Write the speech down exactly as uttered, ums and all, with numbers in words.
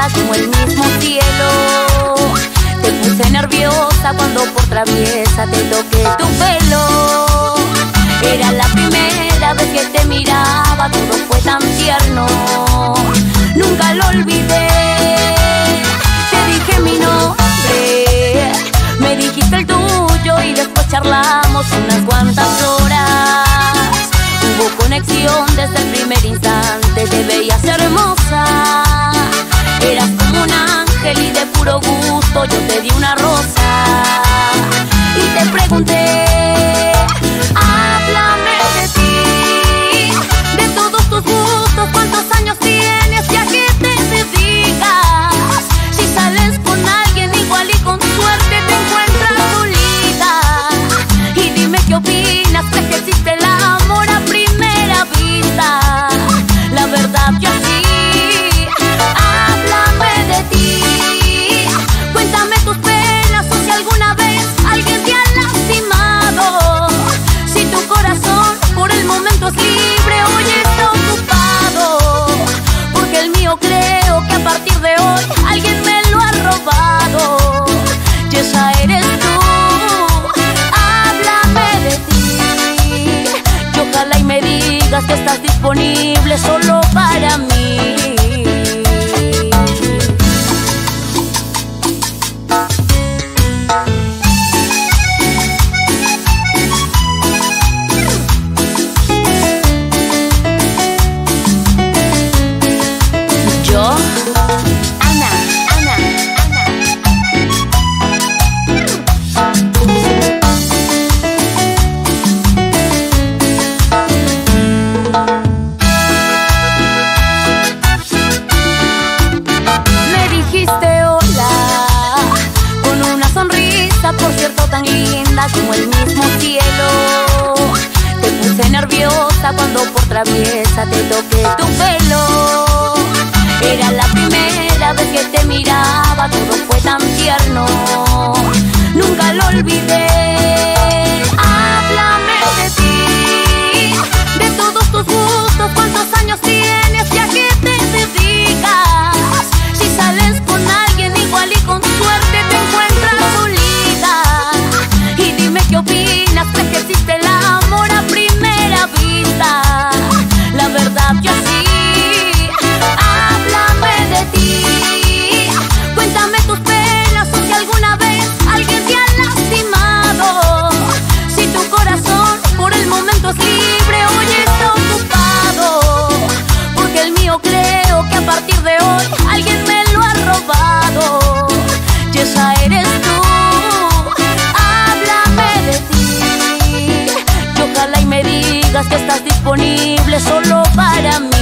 linda como el mismo cielo. Te puse nerviosa cuando por traviesa te toqué tu pelo. Era la primera vez que te miraba, todo fue tan tierno, nunca lo olvidé. Te dije mi nombre, me dijiste el tuyo y después charlamos unas cuantas horas. Hubo conexión desde el primer instante, te veías hermosa. Eras como un ángel y de puro gusto yo te di una rosa. Y te pregunté, háblame de ti, de todos tus gustos, cuántos años tienes y a qué te dedicas. Si sales con alguien igual y con suerte te encuentras solita. Y dime qué opinas, ¿crees que existe el amor a primera vista? La verdad yo sí, háblame de ti, cuéntame tus penas o si alguna vez alguien te ha lastimado. Si tu corazón por el momento es libre, hoy está ocupado, porque el mío creo que a partir de hoy alguien me lo ha robado. Y esa eres tú, háblame de ti, y ojalá y me digas que estás disponible solo para mí. Yo, Ana, Ana, Ana. Me dijiste hola con una sonrisa, por cierto tan linda como el mismo cielo. Te puse nerviosa cuando por traviesa te toqué tu pelo. Era la primera vez que te miraba, todo fue tan tierno, nunca lo olvidé. Háblame de ti, de todos tus gustos, cuántos años tienes y a qué te dedicas. Si sales con alguien igual y con suerte te encuentras solita. Y dime qué opinas, ¿crees que existe el amor a primera vista? La verdad yo sí, háblame de ti, cuéntame tus penas o si alguna vez alguien te ha lastimado. Si tu corazón por el momento es libre, hoy está ocupado, porque el mío creo que a partir de hoy alguien me lo ha robado. Y esa eres tú, háblame de ti, y ojalá y me digas que estás disponible solo para mí.